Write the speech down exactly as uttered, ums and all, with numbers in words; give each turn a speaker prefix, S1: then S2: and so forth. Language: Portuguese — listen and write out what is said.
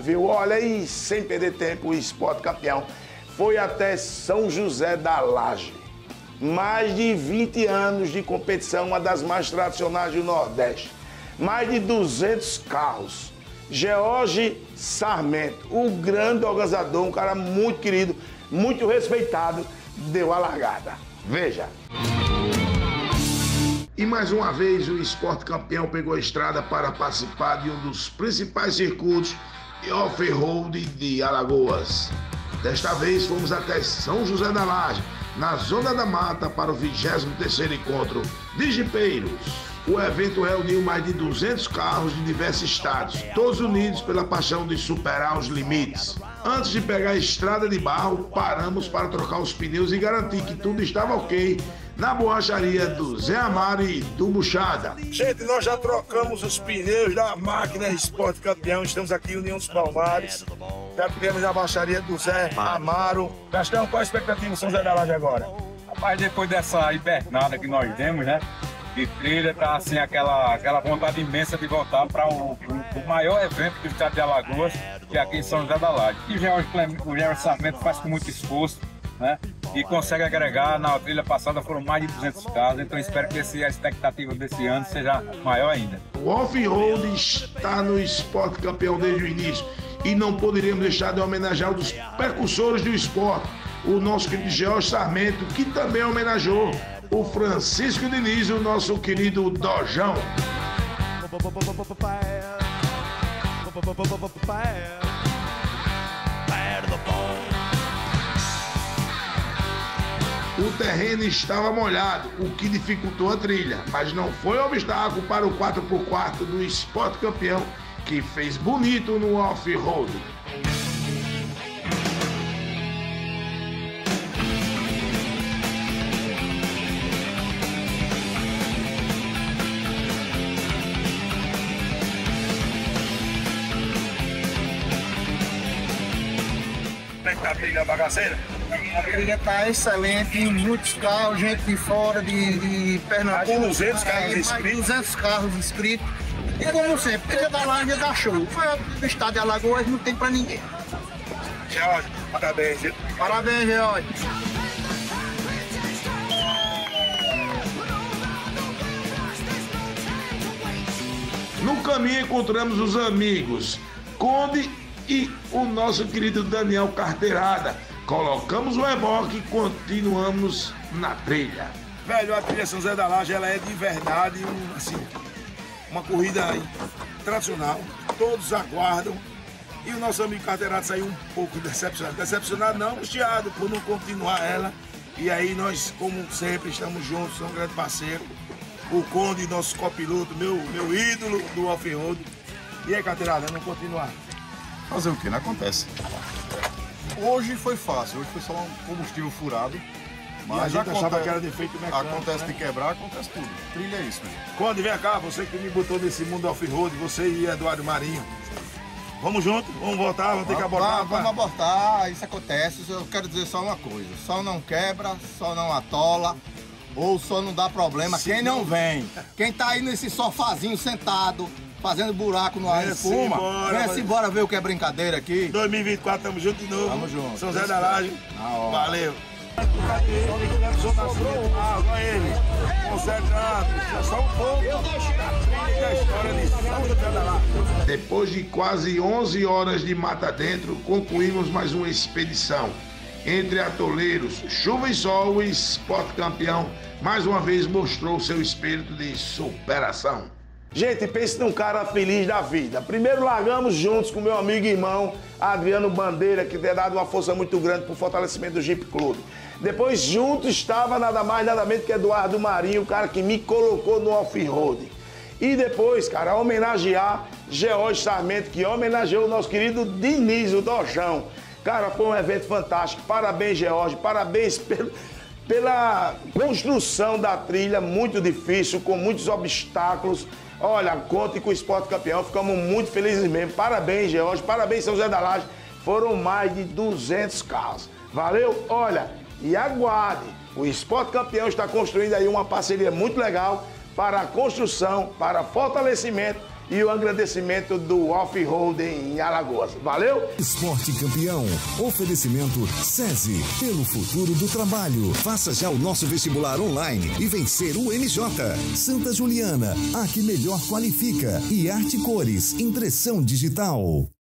S1: Viu? Olha, e sem perder tempo, o Esporte Campeão foi até São José da Laje. Mais de vinte anos de competição, uma das mais tradicionais do Nordeste. Mais de duzentos carros. George Sarmento, o grande organizador, um cara muito querido, muito respeitado, deu a largada. Veja. E mais uma vez o Esporte Campeão pegou a estrada para participar de um dos principais circuitos de off-road de Alagoas. Desta vez fomos até São José da Laje, na Zona da Mata, para o vigésimo terceiro encontro de jipeiros. O evento reuniu mais de duzentos carros de diversos estados, todos unidos pela paixão de superar os limites. Antes de pegar a estrada de barro, paramos para trocar os pneus e garantir que tudo estava ok na borracharia do Zé Amaro e do Buchada.
S2: Gente, nós já trocamos os pneus da máquina Esporte Campeão, estamos aqui em União dos Palmares. Já tivemos na borracharia do Zé Amaro. Gastão, qual a expectativa do São José da Laje agora?
S3: Rapaz, depois dessa hibernada que nós demos, né? De trilha, tá assim aquela, aquela vontade imensa de voltar para o, o, o maior evento do estado de Alagoas, que é aqui em São José da Laje. E o George, o George Sarmento faz com muito esforço, né? E consegue agregar. Na trilha passada foram mais de duzentos carros, então espero que esse, a expectativa desse ano seja maior ainda.
S1: O off-road está no Esporte Campeão desde o início e não poderíamos deixar de homenagear um dos precursores do esporte, o nosso querido George Sarmento, que também homenageou o Francisco Diniz, o nosso querido Dojão. O terreno estava molhado, o que dificultou a trilha, mas não foi obstáculo para o quatro por quatro do Esporte Campeão, que fez bonito no off-road.
S2: A trilha bagaceira?
S4: A trilha está excelente, muitos carros, gente de fora, de, de Pernambuco.
S2: Mais de duzentos carros
S4: mais
S2: inscritos.
S4: duzentos carros inscritos. E como sempre, trilha da Laje dá show. Foi do estado de Alagoas, não tem pra ninguém.
S2: George, parabéns. Viu?
S4: Parabéns, George.
S1: No caminho encontramos os amigos Conde e o nosso querido Daniel Carteirada. Colocamos o reboque e continuamos na trilha.
S2: Velho, a trilha São José da Laje, ela é de verdade, um, assim, uma corrida aí, tradicional. Todos aguardam. E o nosso amigo Carteirada saiu um pouco decepcionado. Decepcionado não, angustiado por não continuar ela. E aí nós, como sempre, estamos juntos, somos um grande parceiro. O Conde, nosso copiloto, meu, meu ídolo do off-road. E aí, Carteirada, não continuar?
S5: Fazer o que? Não acontece. Hoje foi fácil, hoje foi só um combustível furado.
S2: Mas a gente achava que era defeito mecânico.
S5: Acontece
S2: né?
S5: de quebrar, acontece tudo. Trilha é isso, meu.
S2: Conde, vem cá, você que me botou nesse mundo off-road, você e Eduardo Marinho. Vamos junto, vamos voltar, vamos ter que abortar.
S6: Vamos, vamos abortar, isso acontece. Eu quero dizer só uma coisa: só não quebra, só não atola, ou só não dá problema quem não vem. Quem tá aí nesse sofazinho sentado, fazendo buraco no ar de espuma, vem-se embora ver o que é brincadeira aqui.
S2: dois mil e vinte e quatro, tamo junto de novo.
S6: Tamo junto.
S2: São José da Laje. Valeu. Olha ele, consertando, só um pouco da história de São José da Laje.
S1: Depois de quase onze horas de mata dentro, concluímos mais uma expedição. Entre atoleiros, chuva e sol, o Esporte Campeão mais uma vez mostrou seu espírito de superação. Gente, pense num cara feliz da vida. Primeiro largamos juntos com meu amigo e irmão Adriano Bandeira, que tem dado uma força muito grande para o fortalecimento do Jeep Clube. Depois junto estava nada mais nada menos que Eduardo Marinho, o cara que me colocou no off-road. E depois, cara, homenagear George Sarmento, que homenageou o nosso querido Diniz, o Dojão. Cara, foi um evento fantástico. Parabéns, George. Parabéns pelo... pela construção da trilha, muito difícil, com muitos obstáculos. Olha, conte com o Esporte Campeão, ficamos muito felizes mesmo. Parabéns, George, parabéns, São José da Laje. Foram mais de duzentos carros. Valeu? Olha, e aguarde, o Esporte Campeão está construindo aí uma parceria muito legal para a construção, para fortalecimento e o agradecimento do Off-Road em Alagoas. Valeu?
S7: Esporte Campeão. Oferecimento SESI. Pelo futuro do trabalho. Faça já o nosso vestibular online e vencer o M J. Santa Juliana. A que melhor qualifica. E Arte Cores. Impressão digital.